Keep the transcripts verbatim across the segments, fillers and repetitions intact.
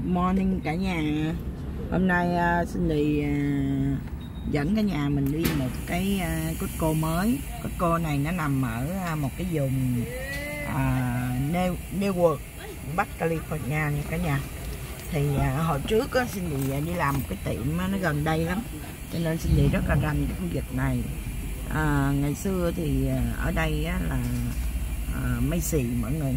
Morning cả nhà. Hôm nay uh, Cindy uh, dẫn cả nhà mình đi một cái uh, Costco mới. Costco này nó nằm ở uh, một cái vùng uh, Newark, Bắc California nha cả nhà. Thì uh, hồi trước uh, Cindy uh, đi làm một cái tiệm uh, nó gần đây lắm, cho nên Cindy rất là rành cái khu vực này. Uh, ngày xưa thì uh, ở đây uh, là uh, Macy mọi người.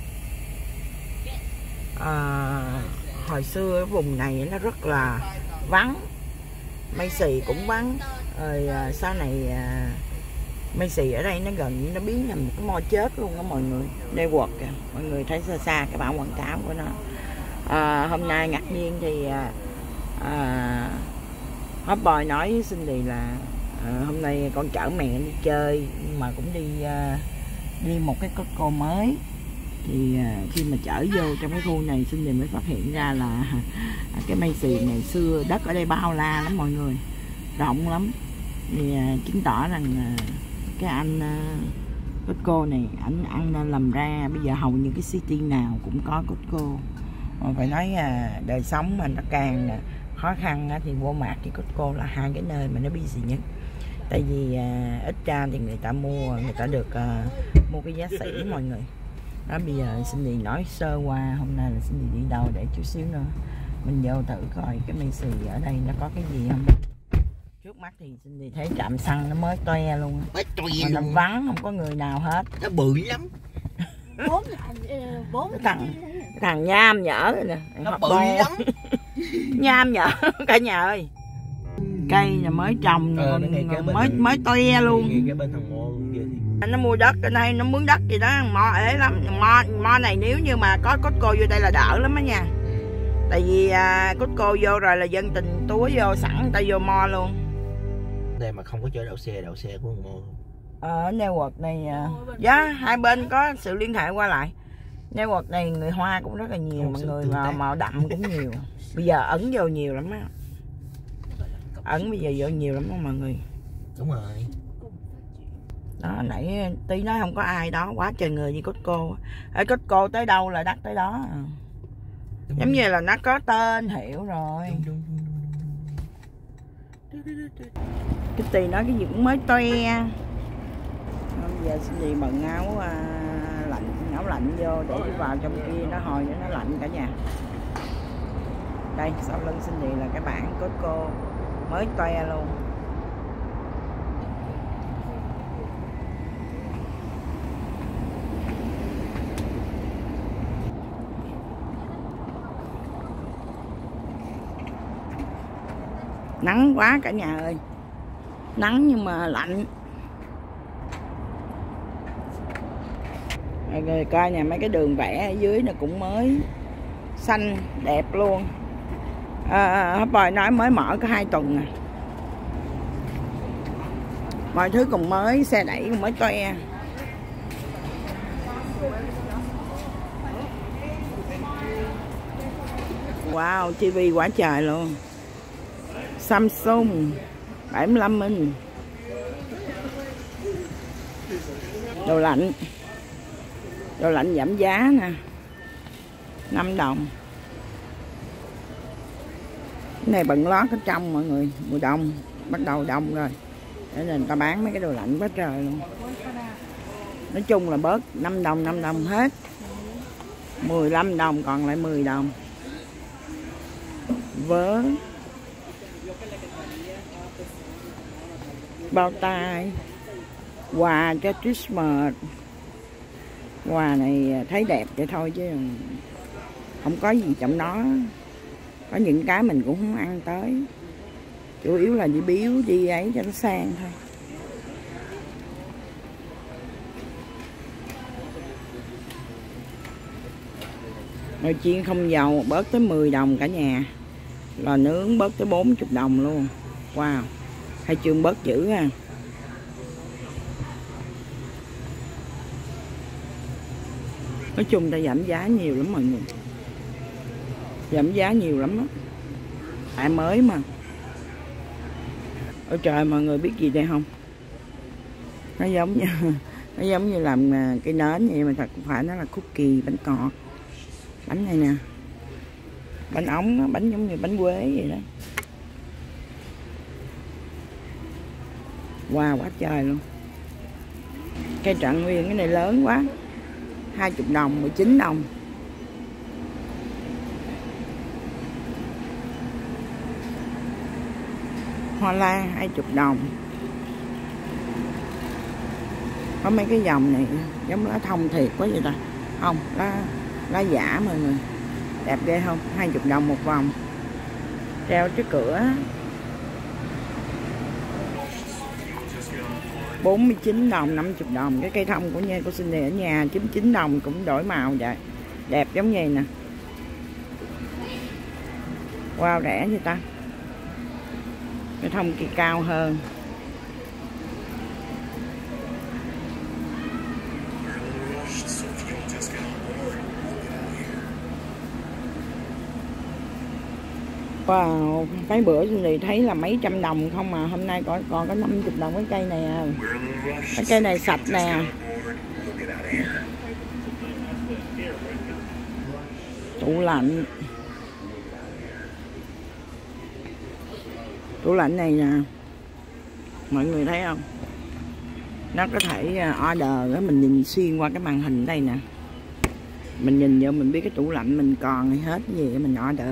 Uh, hồi xưa cái vùng này nó rất là vắng, Macy cũng vắng rồi. À, sau này à, Macy ở đây nó gần như nó biến thành một cái mo chết luôn đó mọi người. Newark kìa, mọi người thấy xa xa cái bảng quảng cáo của nó. À, hôm nay ngạc nhiên thì à, à, Hot Boy nói với Cindy là à, hôm nay con chở mẹ đi chơi, nhưng mà cũng đi à, đi một cái Costco mới. Thì uh, khi mà chở vô trong cái khu này, Cindy mới phát hiện ra là uh, cái Macy ngày xưa đất ở đây bao la lắm mọi người, rộng lắm. Thì uh, chứng tỏ rằng uh, cái anh uh, Costco này anh ăn làm ra bây giờ hầu như cái city nào cũng có Costco. Mà phải nói uh, đời sống mà nó càng uh, khó khăn uh, thì Walmart thì Costco là hai cái nơi mà nó busy nhất. Tại vì uh, ít ra thì người ta mua, người ta được uh, mua cái giá sỉ mọi người. Đó, bây giờ Cindy nói sơ qua hôm nay là Cindy đi đâu để chút xíu nữa mình vô thử coi cái Macy ở đây nó có cái gì không. Trước mắt thì Cindy thấy trạm xăng nó mới toe luôn, mới toe luôn, nó vắng không có người nào hết, nó bự lắm. Bốn bốn cái thằng cái thằng nham nhở nè, nó bự lắm. Nham nhở cả nhà ơi, cây là mới trồng ờ, mới mới toe luôn. Cái bên thằng Mô kia thì nó mua đất ở đây, nó mướn đất gì đó, mo ế lắm. Mo, mo này nếu như mà có Costco vô đây là đỡ lắm á nha. Tại vì à, Costco vô rồi là dân tình túa vô sẵn, người ta vô mo luôn. Đây mà không có chỗ đậu xe, đậu xe của thằng Mô. Ở Newark này giá yeah, hai bên có sự liên hệ qua lại. Newark này người Hoa cũng rất là nhiều, mọi người mà màu đậm cũng nhiều. Bây giờ ẩn vô nhiều lắm á, ẩn bây giờ vô nhiều lắm đó mọi người. Đúng rồi. Đó, nãy tí nói không có ai đó, quá trời người như Costco. Ở Costco tới đâu là đắt tới đó. Đúng giống rồi. Như là nó có tên hiệu rồi. Đúng, đúng, đúng, đúng. Cái tì nói cái gì cũng mới toe. Bây giờ xin gì bận áo à, lạnh, áo lạnh vô để đi vào trong kia nó hồi nó lạnh cả nhà. Đây sau lưng xin gì là cái bảng Costco mới toe luôn. Nắng quá cả nhà ơi, nắng nhưng mà lạnh. Rồi coi nhà mấy cái đường vẽ ở dưới nó cũng mới xanh đẹp luôn. À, Hot Boy nói mới mở có hai tuần à. Mọi thứ còn mới, xe đẩy còn mới toe. Wow, tivi quá trời luôn. Samsung bảy mươi lăm inch. Đồ lạnh. Đồ lạnh giảm giá nè, năm đồng. Cái này bận lót ở trong mọi người, mùa đông, bắt đầu đông rồi. Để nên người ta bán mấy cái đồ lạnh quá trời luôn. Nói chung là bớt năm đồng, năm đồng hết. mười lăm đồng còn lại mười đồng. Vớ bao tay, quà cho Christmas. Quà này thấy đẹp vậy thôi chứ không có gì trong đó. Có những cái mình cũng không ăn tới, chủ yếu là đi biếu đi ấy cho nó sang thôi. Nồi chiên không dầu bớt tới mười đồng cả nhà. Lò nướng bớt tới bốn mươi đồng luôn. Wow, hai chương bớt dữ ha. Nói chung ta giảm giá nhiều lắm mọi người, giảm giá nhiều lắm á, tại mới mà. Ôi trời, mọi người biết gì đây không? Nó giống như nó giống như làm cây nến vậy mà thật không phải, nó là cookie bánh ngọt. Bánh này nè, Bánh ống đó, bánh giống như bánh quế vậy đó. Wow, quá trời luôn. Cây Trạng Nguyên cái này lớn quá, hai mươi đồng, mười chín đồng. Hoa lan hai mươi đồng. Có mấy cái dòng này giống lá thông thiệt quá vậy ta. Không, lá, lá giả mọi người. Đẹp ghê không? hai mươi đồng một vòng. Treo trước cửa. bốn mươi chín đồng, năm mươi đồng. Cái cây thông của nha, của Cindy ở nhà chín mươi chín đồng, cũng đổi màu vậy. Đẹp giống như nè. Wow, rẻ vậy ta. Cái thông kia cao hơn. Wow, cái bữa thì thấy là mấy trăm đồng không mà hôm nay còn còn có năm mươi đồng cái cây này à. Cái cây này sạch nè. Tủ lạnh. Tủ lạnh này nè. Mọi người thấy không? Nó có thể order đó, mình nhìn xuyên qua cái màn hình đây nè. Mình nhìn vô mình biết cái tủ lạnh mình còn hay hết cái gì mình order.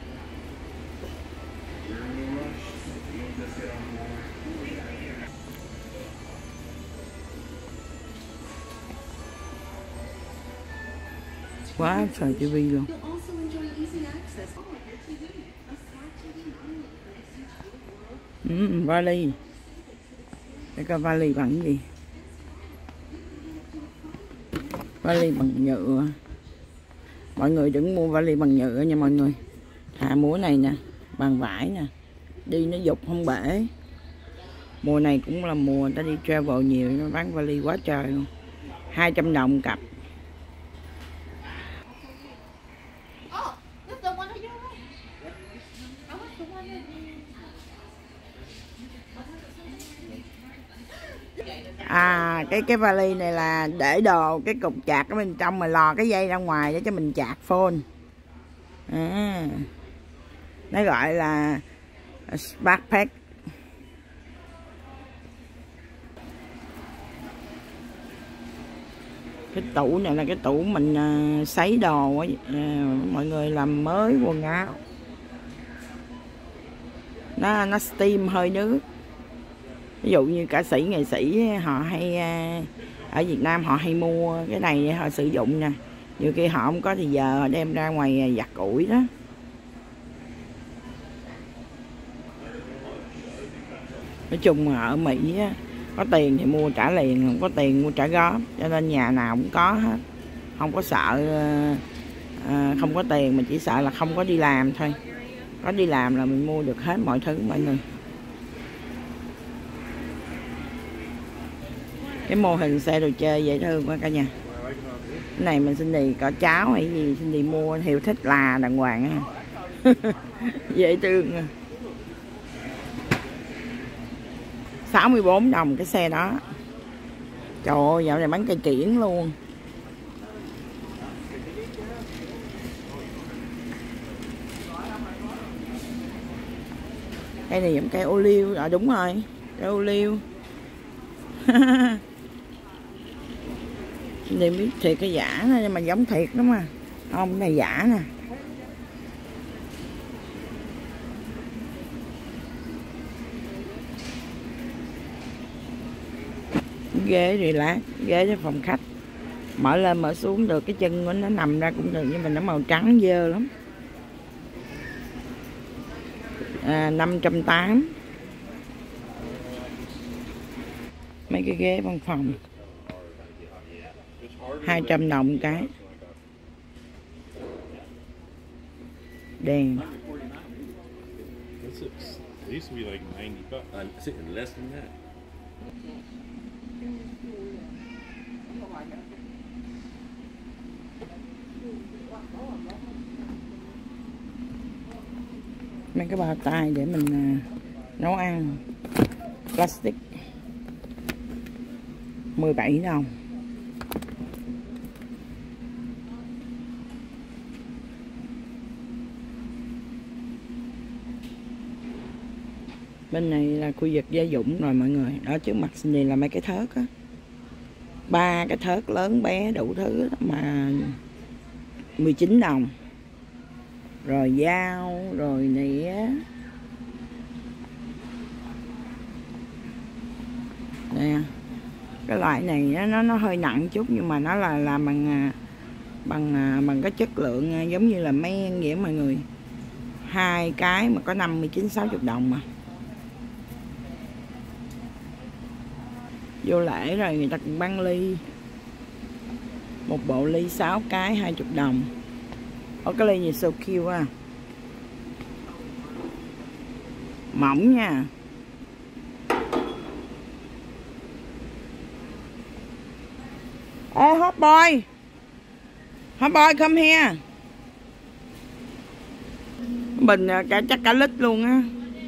Quá trời tivi luôn. Ừ, vali. Để coi vali bằng cái gì. Vali bằng nhựa. Mọi người đừng mua vali bằng nhựa nha mọi người. Hạ múa này nè, bằng vải nè. Đi nó dục không bể. Mùa này cũng là mùa người ta đi travel nhiều, nó bán vali quá trời luôn. hai trăm đồng cặp. À, cái cái vali này là để đồ, cái cục chạc ở bên trong mà lò cái dây ra ngoài để cho mình chạc phone. À, nó gọi là backpack. Cái tủ này là cái tủ mình uh, sấy đồ á, uh, mọi người làm mới quần áo. Nó nó steam hơi nước. Ví dụ như ca sĩ nghệ sĩ họ hay ở Việt Nam họ hay mua cái này để họ sử dụng nè. Nhiều khi họ không có thì giờ họ đem ra ngoài giặt ủi đó. Nói chung là ở Mỹ á, có tiền thì mua trả liền, không có tiền mua trả góp, cho nên nhà nào cũng có hết. Không có sợ à, không có tiền, mà chỉ sợ là không có đi làm thôi. Có đi làm là mình mua được hết mọi thứ mọi người. Cái mô hình xe đồ chơi dễ thương quá cả nhà. Cái này mình xin đi có cháu hay gì xin đi mua hiểu thích là đàng hoàng á. Dễ thương à. sáu mươi bốn đồng cái xe đó. Trời ơi, dạo này bán cây kiển luôn. Cây này giống cây ô liu. À đúng rồi, cây ô liu. Để biết thiệt cái giả này, nhưng mà giống thiệt lắm mà. Không, cái này giả nè. Ghế relax, ghế cho phòng khách. Mở lên mở xuống được, cái chân của nó nằm ra cũng được, nhưng mà nó màu trắng dơ lắm. À, năm trăm tám mươi. Mấy cái ghế văn phòng hai trăm đồng cái. Đèn. Mấy cái bao tay để mình uh, nấu ăn. Plastic mười bảy đồng. Bên này là khu vực gia dụng rồi mọi người. Đó trước mặt Cindy là mấy cái thớt á, ba cái thớt lớn bé đủ thứ mà mười chín đồng. Rồi dao, rồi nĩa. Nè, cái loại này nó nó hơi nặng chút nhưng mà nó là làm bằng bằng bằng cái chất lượng giống như là men vậy mọi người. Hai cái mà có năm mươi chín sáu mươi đồng mà. Vô lễ rồi người ta cũng bán ly. Một bộ ly sáu cái hai mươi đồng. Ở cái ly gì so cute à. Mỏng nha. Ê hot boy. Hot boy come here. Bình cả chắc cả lít luôn á.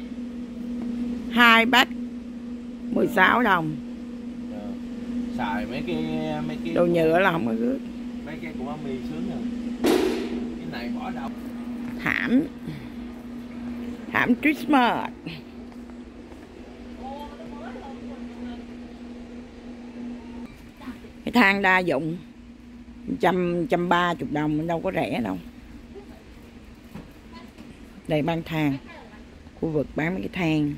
Hai bát mười sáu đồng. Xài mấy cái mấy cái đồ nhựa là không có rước. Mấy cái của mì sướng rồi. Cái này bỏ đâu? Thảm. Thảm Christmas. Cái thang đa dụng trăm trăm ba chục đồng, đâu có rẻ đâu. Đây bán thang, khu vực bán mấy cái thang.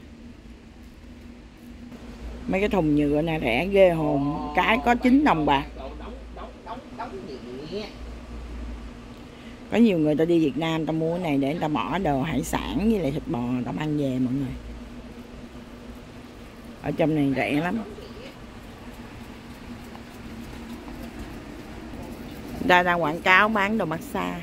Mấy cái thùng nhựa này rẻ ghê hồn, cái có chín đồng bạc. Có nhiều người ta đi Việt Nam ta mua cái này để người ta bỏ đồ hải sản với lại thịt bò ta mang về mọi người. Ở trong này rẻ lắm. Người ta đang quảng cáo bán đồ massage.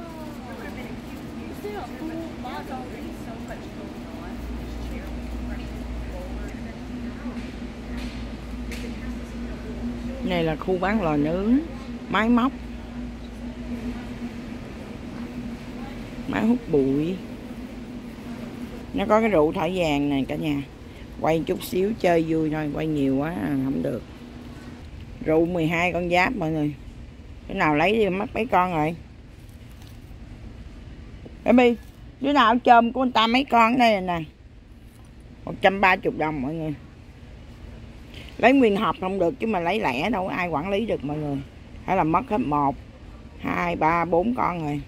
Này là khu bán lò nướng, máy móc, máy hút bụi. Nó có cái rượu thỏi vàng này cả nhà. Quay chút xíu chơi vui thôi, quay nhiều quá không được. Rượu mười hai con giáp mọi người. Cái nào lấy đi mất mấy con rồi. Baby, đứa nào chôm của người ta mấy con ở đây nè. một trăm ba mươi đồng mọi người. Lấy nguyên hộp không được chứ mà lấy lẻ đâu ai quản lý được mọi người. Hay là mất hết một, hai, ba, bốn con rồi.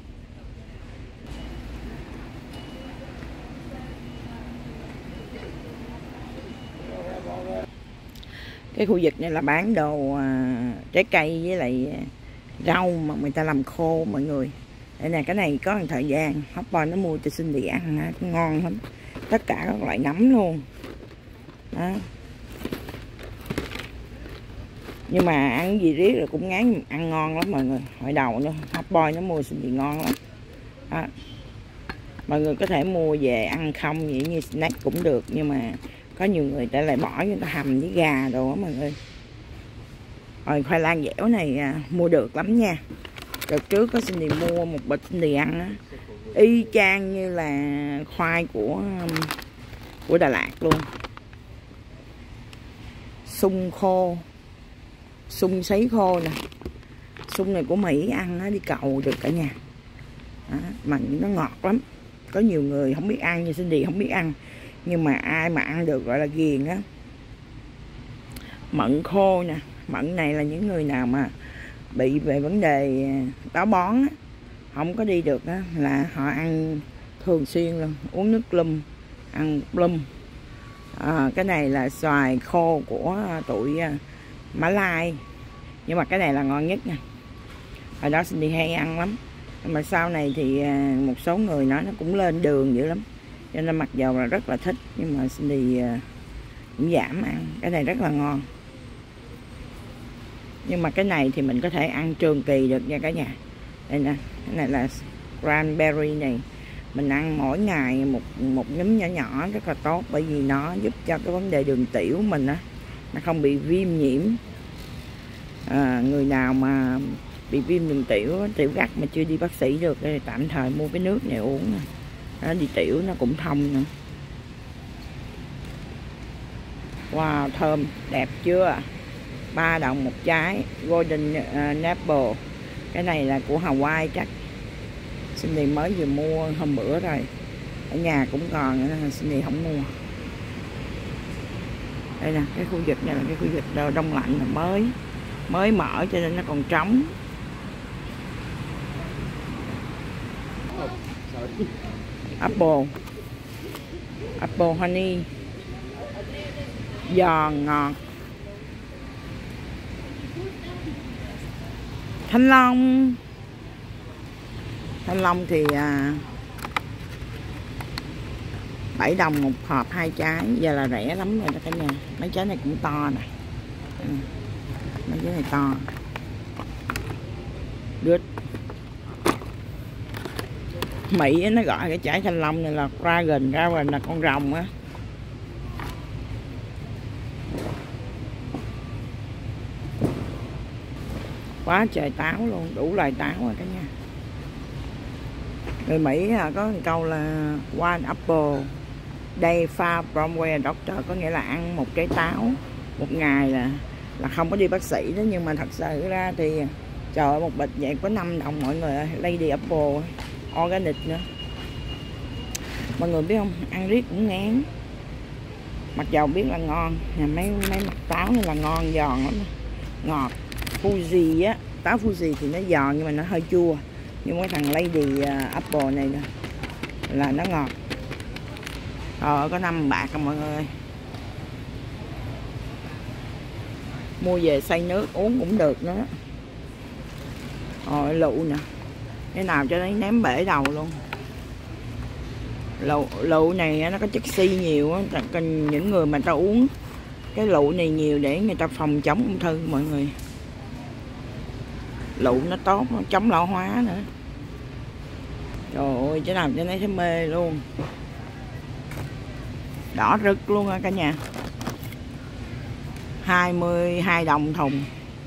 Cái khu vực này là bán đồ à, trái cây với lại rau mà người ta làm khô mọi người. Đây nè, cái này có một thời gian Hot Boy nó mua cho Cindy ăn ngon lắm. Tất cả các loại nấm luôn. Đó. Nhưng mà ăn gì riết rồi cũng ngán, ăn ngon lắm mọi người. Hồi đầu nữa Hot Boy nó mua Cindy ngon lắm. Đó. Mọi người có thể mua về ăn không vậy như snack cũng được, nhưng mà có nhiều người ta lại bỏ người ta hầm với gà đồ á mọi người. Rồi khoai lang dẻo này à, mua được lắm nha. Đợt trước có Cindy mua một bịch Cindy ăn á, y chang như là khoai của của Đà Lạt luôn. Sung khô, sung sấy khô nè. Sung này của Mỹ ăn nó đi cầu được cả nhà. Đó, mà nó ngọt lắm. Có nhiều người không biết ăn, như Cindy không biết ăn, nhưng mà ai mà ăn được gọi là ghiền á. Mận khô nè. Mận này là những người nào mà bị về vấn đề táo bón á, không có đi được á, là họ ăn thường xuyên luôn. Uống nước plum, ăn plum. À, cái này là xoài khô của tụi Mã Lai, nhưng mà cái này là ngon nhất nha. Hồi đó Cindy hay ăn lắm, nhưng mà sau này thì một số người nói nó cũng lên đường dữ lắm, cho nên mặc dầu là rất là thích, nhưng mà Cindy cũng giảm ăn. Cái này rất là ngon, nhưng mà cái này thì mình có thể ăn trường kỳ được nha cả nhà. Đây nè, cái này là cranberry này, mình ăn mỗi ngày một một nhúm nhỏ nhỏ rất là tốt, bởi vì nó giúp cho cái vấn đề đường tiểu mình á, nó không bị viêm nhiễm. À, người nào mà bị viêm đường tiểu, tiểu gắt mà chưa đi bác sĩ được thì tạm thời mua cái nước này uống nè. Nó đi tiểu nó cũng thông nữa. Wow, thơm, đẹp chưa? ba đồng một trái Golden uh, Apple. Cái này là của Hawaii chắc. Cindy mới vừa mua hôm bữa rồi. Ở nhà cũng còn, Cindy không mua. Đây nè, cái khu vực này là cái khu vực đông lạnh là mới mới mở cho nên nó còn trống. Apple Apple honey, giòn ngọt. Thanh long Thanh long thì à, bảy đồng một hộp hai trái, giờ là rẻ lắm rồi đó cả nhà. Mấy trái này cũng to nè, ừ. Mấy trái này to. Good. Mỹ nó gọi cái trái thanh long này là dragon, dragon là con rồng á. Quá trời táo luôn, đủ loại táo rồi cả nhà. Người Mỹ có một câu là one apple day far from where doctor, có nghĩa là ăn một trái táo một ngày là là không có đi bác sĩ đó. Nhưng mà thật sự ra thì trời ơi, một bịch vậy có năm đồng mọi người ơi. Lady apple organic nữa. Mọi người biết không, ăn riết cũng ngán. Mặc dầu biết là ngon, nhà mấy mấy mặt táo này là ngon, giòn lắm, ngọt. Fuji á, táo Fuji thì nó giòn nhưng mà nó hơi chua. Nhưng cái thằng Lady Apple này nè là nó ngọt. Rồi có năm bạc không mọi người. Mua về xay nước uống cũng được nữa. Rồi lựu nè, cái nào cho nó ném bể đầu luôn. Lựu, lựu này nó có chất xi nhiều á, cần những người mà ta uống cái lựu này nhiều để người ta phòng chống ung thư mọi người. Lựu nó tốt, nó chống lão hóa nữa. Trời ơi, chứ làm cho nó thấy mê luôn. Đỏ rực luôn á cả nhà. hai mươi hai đồng thùng.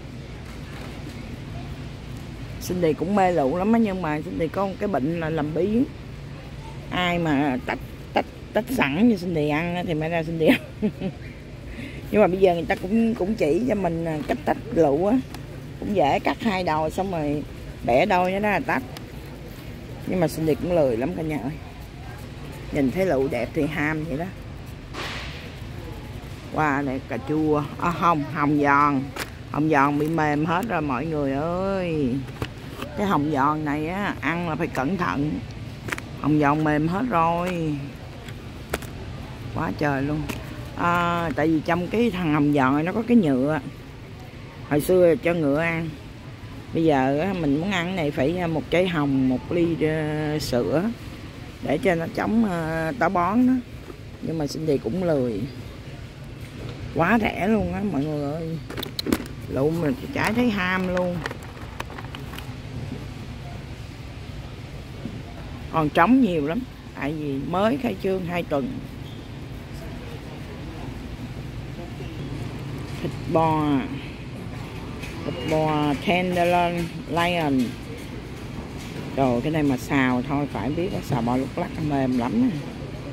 Cindy cũng mê lựu lắm á, nhưng mà Cindy có một cái bệnh là làm biếng. Ai mà tách tách tách sẵn như Cindy ăn thì mới ra Cindy ăn. Nhưng mà bây giờ người ta cũng cũng chỉ cho mình cách tách lựu á, cũng dễ, cắt hai đầu xong rồi bẻ đôi, đó là tách. Nhưng mà Cindy cũng lười lắm cả nhà ơi. Nhìn thấy lựu đẹp thì ham vậy đó. Wow, này cà chua, à, không, hồng giòn. Hồng giòn bị mềm hết rồi mọi người ơi. Cái hồng giòn này á, ăn là phải cẩn thận. Hồng giòn mềm hết rồi. Quá trời luôn. À, tại vì trong cái thằng hồng giòn này nó có cái nhựa. Hồi xưa cho ngựa ăn. Bây giờ mình muốn ăn cái này phải một trái hồng, một ly uh, sữa để cho nó chống uh, táo bón đó. Nhưng mà Cindy cũng lười. Quá rẻ luôn á mọi người ơi. Lựu mình trái thấy ham luôn. Còn trống nhiều lắm, tại vì mới khai trương hai tuần. Thịt bò, thịt bò tenderloin lion. Rồi cái này mà xào thôi phải biết, xào bò lúc lắc mềm lắm nè.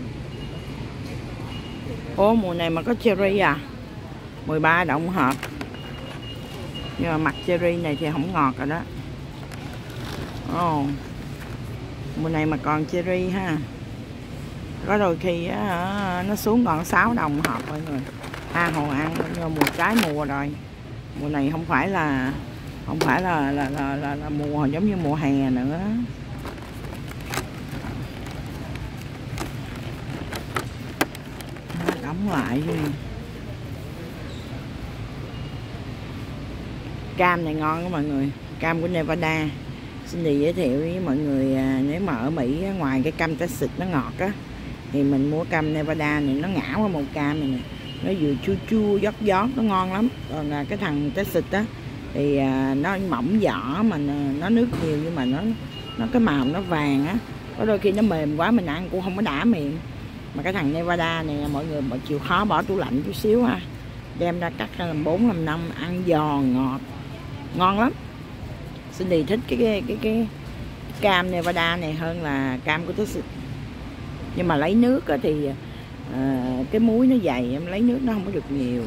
Ô, mùa này mà có cherry à, mười ba đồng hộp. Nhưng mà mặt cherry này thì không ngọt rồi đó. Ồ, mùa này mà còn cherry ha. Có đôi khi á, nó xuống còn sáu đồng hộp mọi người. Tha hồ ăn, nhưng mà mùa trái mùa rồi. Mùa này không phải là không phải là là, là, là, là mùa giống như mùa hè nữa. Đóng lại. Cam này ngon đó mọi người. Cam của Nevada. Xin đi giới thiệu với mọi người, nếu mà ở Mỹ ngoài cái cam Texas nó ngọt á, thì mình mua cam Nevada này, nó ngã qua màu cam này nè, nó vừa chua chua giót giót, nó ngon lắm. Còn cái thằng Texas á thì nó mỏng vỏ mà nó nước nhiều, nhưng mà nó nó cái màu nó vàng á, có đôi khi nó mềm quá mình ăn cũng không có đã miệng. Mà cái thằng Nevada này mọi người mọi chịu khó bỏ tủ lạnh chút xíu ha, đem ra cắt ra làm bốn làm năm, ăn giòn ngọt ngon lắm. Cindy thích cái cái cái cái cam Nevada này hơn là cam của Texas. Nhưng mà lấy nước thì à, cái muối nó dày, em lấy nước nó không có được nhiều.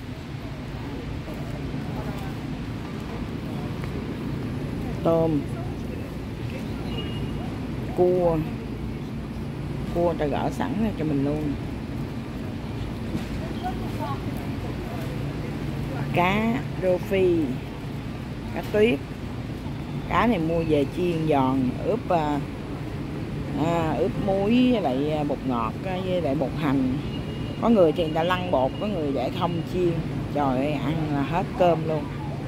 Tôm, cua, cua ta gỡ sẵn ra cho mình luôn. Cá rô phi, cá tuyết. Cá này mua về chiên giòn, ướp à, ướp muối với lại bột ngọt với lại bột hành. Có người thì người ta lăn bột, có người để không chiên. Trời ơi, ăn là hết cơm luôn.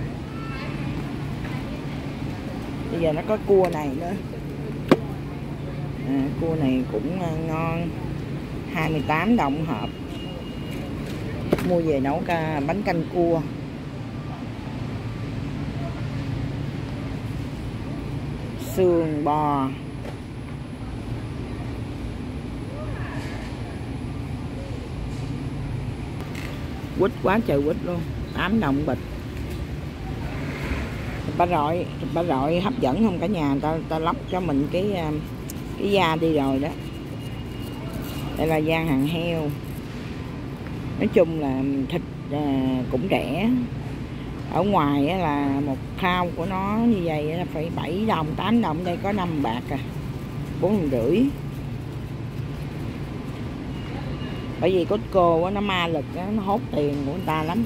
Bây giờ nó có cua này nữa. À, cua này cũng ngon, hai mươi tám đồng hộp. Mua về nấu ca bánh canh cua. Xương bò. Quýt quá trời quýt luôn, tám đồng bịch. Thịt ba rọi, thịt ba rọi hấp dẫn không cả nhà, ta ta lóc cho mình cái cái da đi rồi đó. Đây là da hàng heo. Nói chung là thịt à, cũng rẻ. Ở ngoài á, là một thao của nó như vậy là phải bảy đồng, tám đồng, đây có năm bạc à, bốn đồng rưỡi. Bởi vì Costco nó ma lực đó, nó hốt tiền của người ta lắm.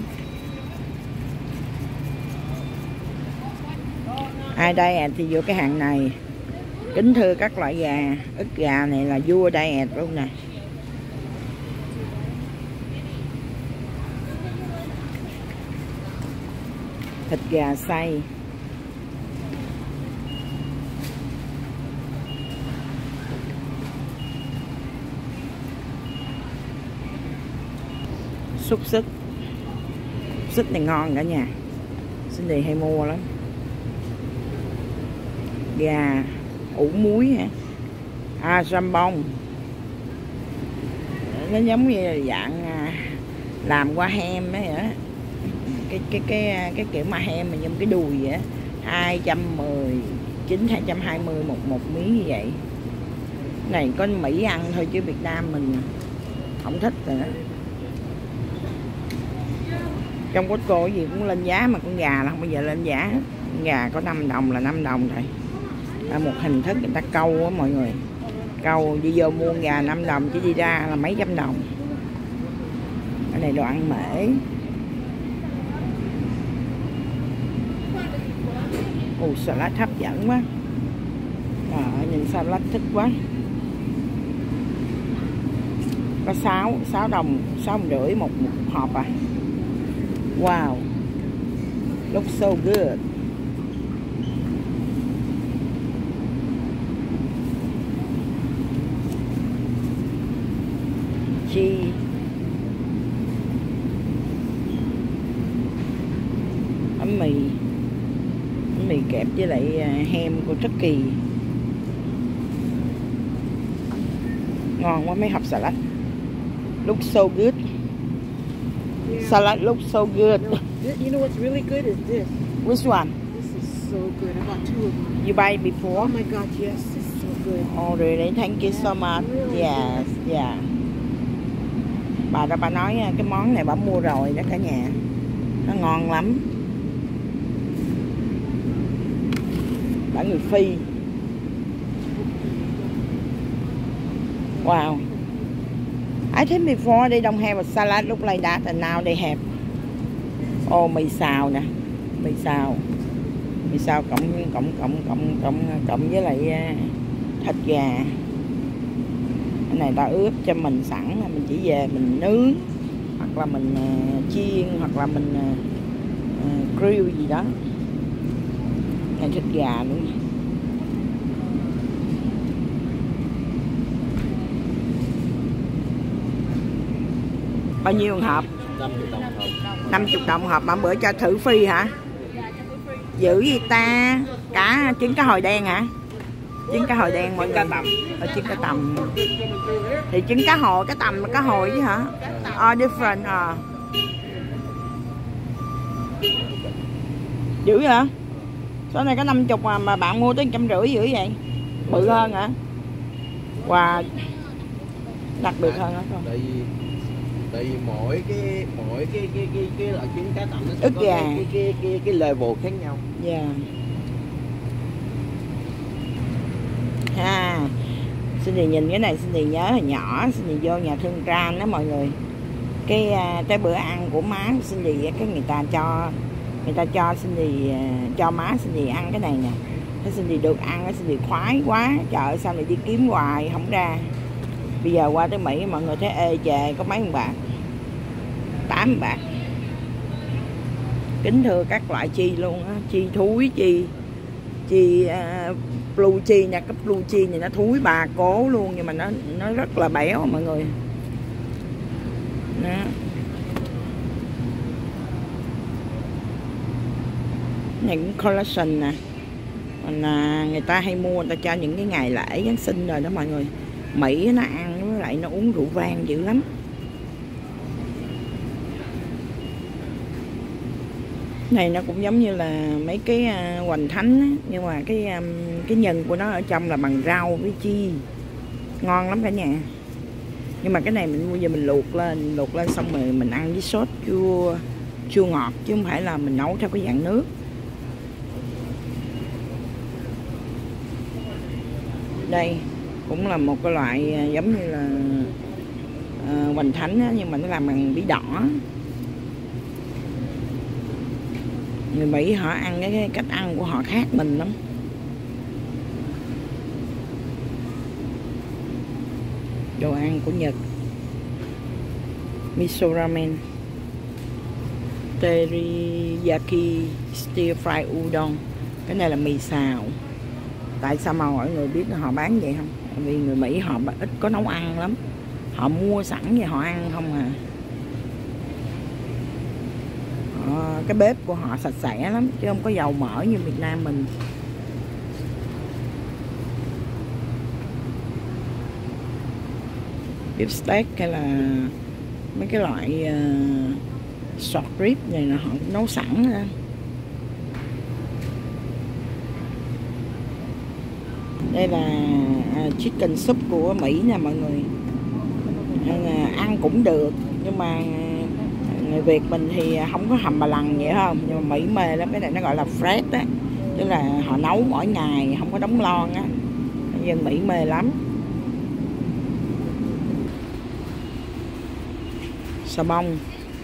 Ai đây thì vô cái hàng này. Kính thưa các loại gà, ức gà này là vua diet luôn nè. Thịt gà xay. Xúc xích. Xích này ngon cả nhà. Cindy hay mua lắm. Gà ủ muối hả? À, jambon. Nó giống như là dạng làm qua hem ấy hả? Cái cái cái cái kiểu mà hem mà giống cái đùi vậy á, hai trăm mười chín, hai trăm hai mươi một một miếng như vậy. Cái này có Mỹ ăn thôi chứ Việt Nam mình không thích rồi đó. Trong Costco cái gì cũng lên giá, mà con gà là không bao giờ lên giá. Con gà có năm đồng là năm đồng thôi. Là một hình thức người ta câu á mọi người. Câu đi vô mua gà năm đồng chứ đi ra là mấy trăm đồng. Cái này đồ ăn mễ. Ồ, salad hấp dẫn quá. Rồi, nhìn salad thích quá. Có sáu, sáu đồng, sáu đồng rưỡi một, một hộp à. Wow. Looks so good. Chi. Bánh mì. Bánh mì kẹp với lại hem của Turkey. Ngon quá, mấy hộp salad. Looks so good. Salad looks so good. No, you know what's really good is this. Which one? This is so good. I bought two of them. You buy it before? Oh my God, yes, it's so good. Oh really? Thank you so much. Really Yes, yeah. Bà đó bà nói cái món này bà mua rồi đó cả nhà. Nó ngon lắm. Bà người Phi. Wow. I think before they don't have a salad look like that, and now they have. Oh, mì xào nè, mì xào, mì xào cộng cộng cộng cộng cộng cộng với lại thịt gà. Cái này ta ướp cho mình sẵn, mình chỉ về mình nướng hoặc là mình uh, chiên hoặc là mình uh, grill gì đó. Này thịt gà nữa. Bao nhiêu hộp? năm mươi đồng hộp. năm mươi đồng hộp. Mà bữa cho thử phi hả? Dữ gì ta? Cá trứng cá hồi đen hả? Trứng cá hồi đen mọi người. Ở trứng cá tầm. Thì trứng cá hồi, cá tầm là cá hồi chứ hả? Oh, different à. Dữ hả? Số này có năm mươi mà, mà bạn mua tới một trăm rưỡi dữ vậy? Bự hơn hả? Wow. Đặc biệt hơn hả con? Tại vì tại vì mỗi cái mỗi cái cái cái cái loại trứng cá tầm nó sẽ ức có gà. cái cái cái cái level khác nhau. Dạ. Yeah. Ha. Xin thì nhìn cái này, xin thì nhớ hồi nhỏ, xin thì vô nhà thương Gran đó mọi người. cái cái bữa ăn của má Cindy, cái người ta cho người ta cho Cindy, cho má Cindy ăn cái này nè. Cái Cindy được ăn, cái Cindy khoái quá, trời ơi sao lại đi kiếm hoài không ra. Bây giờ qua tới Mỹ mọi người thấy ê chề có mấy bạc, tám bạc. Kính thưa các loại chi luôn á, chi thúi, chi chi uh, blue chi nha, cái blue chi này nó thúi bà cố luôn, nhưng mà nó nó rất là béo mọi người. Đó. Này cũng collection nè. Mình, à, người ta hay mua người ta cho những cái ngày lễ Giáng sinh rồi đó mọi người. Mỹ nó ăn với lại nó uống rượu vang dữ lắm. Này nó cũng giống như là mấy cái uh, hoành thánh á, nhưng mà cái um, cái nhân của nó ở trong là bằng rau với chi, ngon lắm cả nhà. Nhưng mà cái này mình mua giờ mình luộc lên, luộc lên xong rồi mình ăn với sốt chua chua ngọt, chứ không phải là mình nấu theo cái dạng nước. Đây cũng là một cái loại giống như là uh, hoành thánh á, nhưng mà nó làm bằng bí đỏ. Người Mỹ họ ăn cái, cái cách ăn của họ khác mình lắm. Đồ ăn của Nhật, miso ramen, teriyaki stir fry udon. Cái này là mì xào. Tại sao mà mọi người biết họ bán vậy không? Vì người Mỹ họ ít có nấu ăn lắm, họ mua sẵn vậy họ ăn không à. Họ, cái bếp của họ sạch sẽ lắm chứ không có dầu mỡ như Việt Nam mình. Beef steak hay là mấy cái loại uh, short rib này là họ cũng nấu sẵn ra. Đây là uh, chicken soup của Mỹ nè mọi người. Uh, ăn cũng được, nhưng mà người Việt mình thì không có hầm bà lằn vậy không, nhưng mà Mỹ mê lắm. Cái này nó gọi là fresh á, tức là họ nấu mỗi ngày không có đóng lon á, dân Mỹ mê lắm. Xà bông,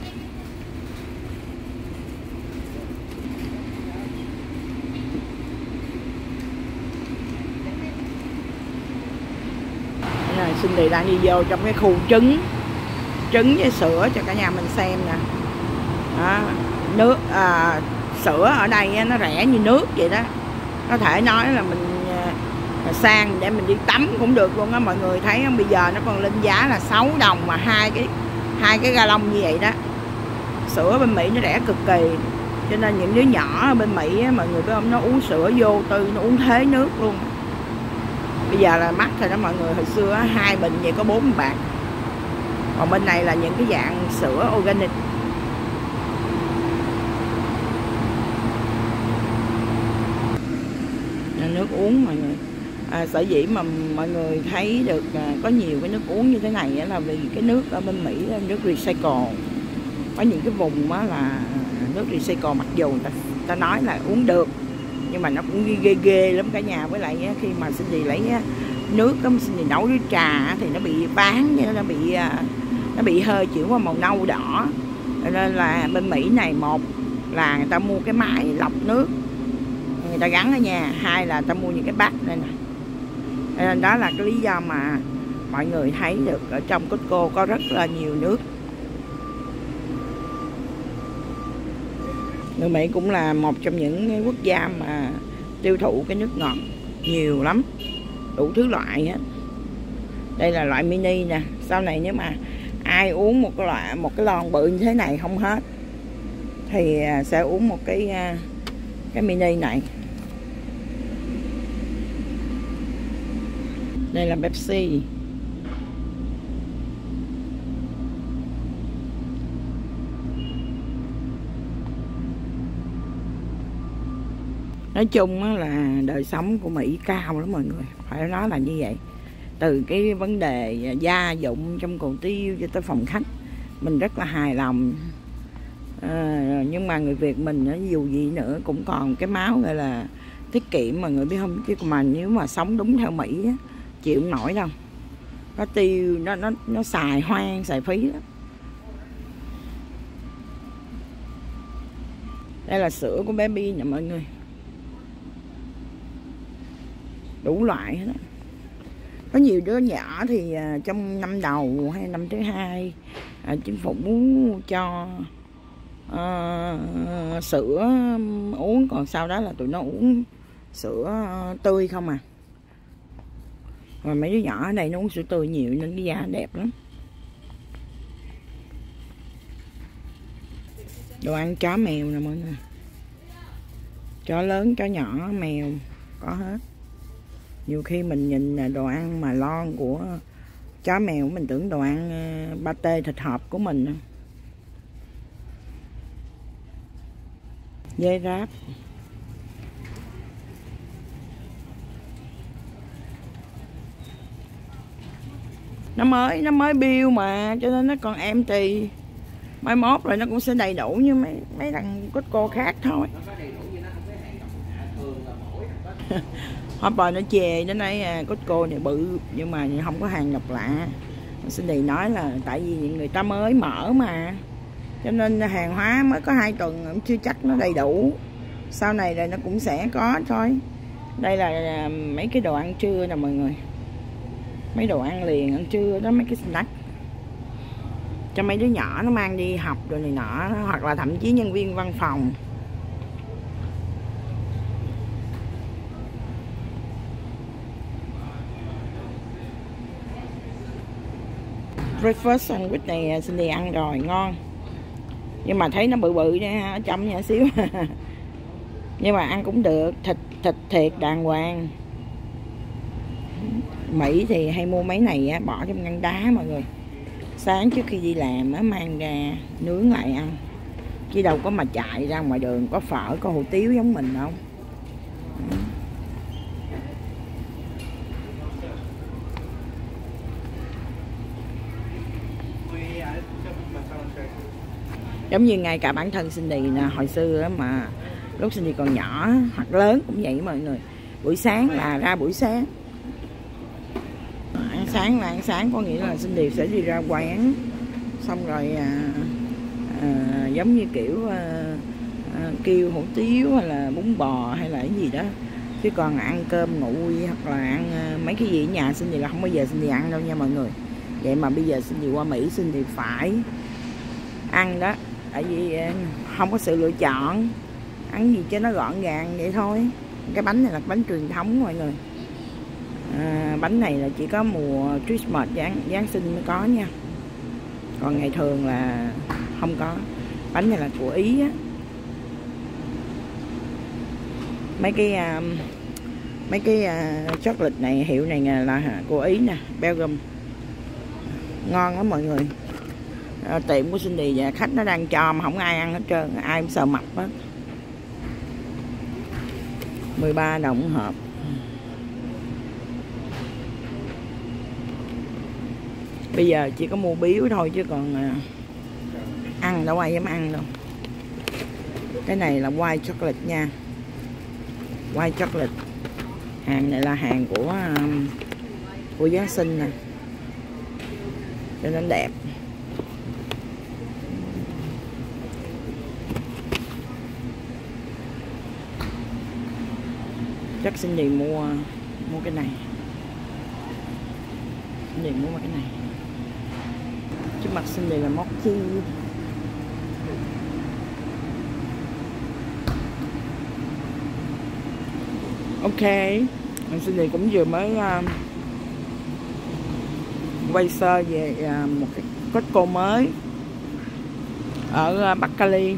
Cindy đang đi vô trong cái khu trứng trứng với sữa cho cả nhà mình xem nè. Đó, nước à, sữa ở đây nó rẻ như nước vậy đó, có thể nói là mình à, sang để mình đi tắm cũng được luôn á. Mọi người thấy không, bây giờ nó còn lên giá là sáu đồng mà hai cái hai cái ga lông như vậy đó. Sữa bên Mỹ nó rẻ cực kỳ, cho nên những đứa nhỏ ở bên Mỹ á, mọi người biết không, nó uống sữa vô tư, nó uống thế nước luôn. Bây giờ là mắc rồi đó mọi người. Hồi xưa á, hai bình vậy có bốn bạc. Còn bên này là những cái dạng sữa organic. Nước uống mọi người. À, sở dĩ mà mọi người thấy được à, có nhiều cái nước uống như thế này là vì cái nước ở bên Mỹ là nước recycle. Có những cái vùng á là nước recycle, mặc dù ta, ta nói là uống được, nhưng mà nó cũng ghê ghê, ghê lắm cả nhà. Với lại khi mà Cindy lấy nước đó, Cindy nấu với trà thì nó bị bán, nó bị nó bị hơi chuyển qua màu nâu đỏ. Nên là bên Mỹ này, một là người ta mua cái máy lọc nước người ta gắn ở nhà, hai là người ta mua những cái bát này nè. Nên đó là cái lý do mà mọi người thấy được ở trong Costco có rất là nhiều nước. Người Mỹ cũng là một trong những quốc gia mà tiêu thụ cái nước ngọt nhiều lắm, đủ thứ loại á. Đây là loại mini nè. Sau này nếu mà ai uống một cái loại một cái lon bự như thế này không hết thì sẽ uống một cái cái mini này. Đây là Pepsi. Nói chung là đời sống của Mỹ cao lắm mọi người, phải nói là như vậy. Từ cái vấn đề gia dụng trong hồ tiêu cho tới phòng khách, mình rất là hài lòng. À, nhưng mà người Việt mình dù gì nữa cũng còn cái máu gọi là tiết kiệm mọi người biết không. Chứ mà nếu mà sống đúng theo Mỹ á, chịu không nổi đâu. Nó tiêu nó nó nó xài hoang xài phí đó. Đây là sữa của baby nè mọi người, đủ loại hết đó. Có nhiều đứa nhỏ thì trong năm đầu hay năm thứ hai à, chính phủ cho uh, sữa uống, còn sau đó là tụi nó uống sữa tươi không à. Và mấy đứa nhỏ ở đây nó uống sữa tươi nhiều nên cái da đẹp lắm. Đồ ăn chó mèo nè mọi người, chó lớn, chó nhỏ, mèo có hết. Nhiều khi mình nhìn đồ ăn mà lon của chó mèo mình tưởng đồ ăn pate thịt hộp của mình. Dê ráp, nó mới nó mới build mà cho nên nó còn empty, mai mốt rồi nó cũng sẽ đầy đủ như mấy mấy thằng Costco khác thôi. Hopper nó chê nó nói Costco này bự nhưng mà không có hàng độc lạ. Cindy nói là tại vì người ta mới mở mà, cho nên hàng hóa mới có hai tuần chưa chắc nó đầy đủ, sau này rồi nó cũng sẽ có thôi. Đây là mấy cái đồ ăn trưa nè mọi người, mấy đồ ăn liền ăn trưa đó, mấy cái snack cho mấy đứa nhỏ nó mang đi học rồi này nọ, hoặc là thậm chí nhân viên văn phòng. Breakfast sandwich này Cindy ăn rồi, ngon. Nhưng mà thấy nó bự bự nha, ở trong nhỏ xíu. Nhưng mà ăn cũng được, thịt thịt thiệt đàng hoàng. Mỹ thì hay mua mấy này á, bỏ trong ngăn đá mọi người. Sáng trước khi đi làm á, mang ra nướng lại ăn. Chứ đâu có mà chạy ra ngoài đường có phở, có hủ tiếu giống mình không. Giống như ngay cả bản thân Cindy nè, hồi xưa mà lúc Cindy còn nhỏ hoặc lớn cũng vậy mọi người. Buổi sáng là ra buổi sáng, ăn sáng là ăn sáng, có nghĩa là Cindy sẽ đi ra quán, xong rồi à, à, giống như kiểu à, à, kêu hủ tiếu hay là bún bò hay là cái gì đó. Chứ còn ăn cơm nguội hoặc là ăn à, mấy cái gì ở nhà Cindy là không bao giờ Cindy ăn đâu nha mọi người. Vậy mà bây giờ Cindy qua Mỹ Cindy phải ăn đó, tại vì không có sự lựa chọn, ăn gì cho nó gọn gàng vậy thôi. Cái bánh này là bánh truyền thống mọi người. À, bánh này là chỉ có mùa Christmas, Giáng, Giáng sinh mới có nha, còn ngày thường là không có. Bánh này là của Ý á. Mấy cái uh, mấy cái uh, chocolate này, hiệu này là của Ý nè, Belgium, ngon lắm mọi người. À, tiệm của Cindy và khách nó đang cho mà không ai ăn hết trơn, ai cũng sợ mập á. mười ba đồng hộp. Bây giờ chỉ có mua biếu thôi chứ còn à, ăn đâu ai dám ăn đâu. Cái này là white chocolate nha, white chocolate. Hàng này là hàng của um, của Giáng sinh nè, cho nên đẹp. Chắc Cindy mua mua cái này, Cindy mua cái này. Trước mặt Cindy là móc chi. Ok, Cindy cũng vừa mới uh, quay sơ về uh, một cái Costco mới ở uh, Bắc Cali.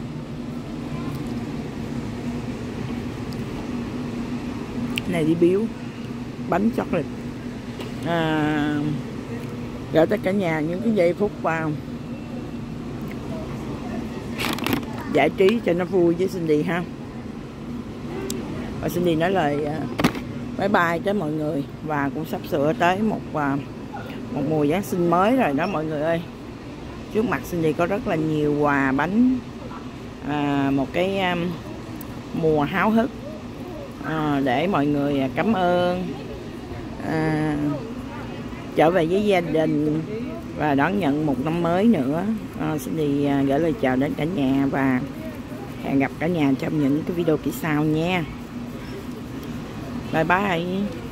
Này đi biếu bánh chocolate, à, gửi tất cả nhà những cái giây phút vào giải trí cho nó vui với Cindy ha. Và Cindy nói lời uh, bye bye tới mọi người, và cũng sắp sửa tới một uh, một mùa Giáng sinh mới rồi đó mọi người ơi. Trước mặt Cindy có rất là nhiều quà bánh, à, một cái um, mùa háo hức. À, để mọi người cảm ơn, à, trở về với gia đình và đón nhận một năm mới nữa. À, xin đi gửi lời chào đến cả nhà và Hẹn gặp cả nhà trong những cái video kỳ sau nha. Bye bye.